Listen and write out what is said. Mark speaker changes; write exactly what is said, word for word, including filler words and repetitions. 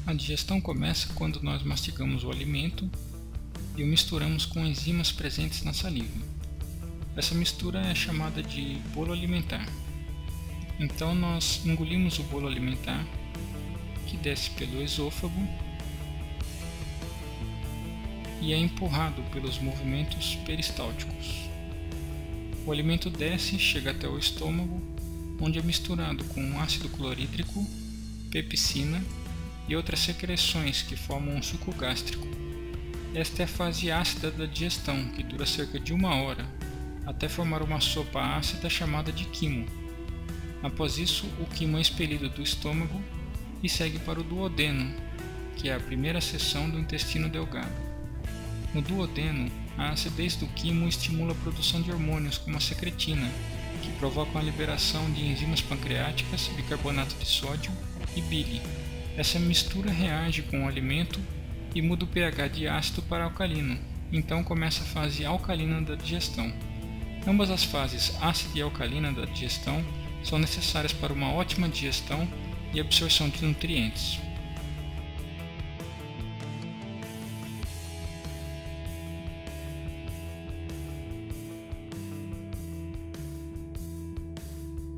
Speaker 1: A digestão começa quando nós mastigamos o alimento e o misturamos com enzimas presentes na saliva. Essa mistura é chamada de bolo alimentar. Então nós engolimos o bolo alimentar, que desce pelo esôfago e é empurrado pelos movimentos peristálticos. O alimento desce e chega até o estômago, onde é misturado com ácido clorídrico, pepsina e outras secreções que formam um suco gástrico. Esta é a fase ácida da digestão, que dura cerca de uma hora, até formar uma sopa ácida chamada de quimo. Após isso, o quimo é expelido do estômago e segue para o duodeno, que é a primeira seção do intestino delgado. No duodeno, a acidez do quimo estimula a produção de hormônios como a secretina, que provocam a liberação de enzimas pancreáticas, bicarbonato de sódio e bile. Essa mistura reage com o alimento e muda o pH de ácido para alcalino, então começa a fase alcalina da digestão. Ambas as fases ácida e alcalina da digestão são necessárias para uma ótima digestão e absorção de nutrientes.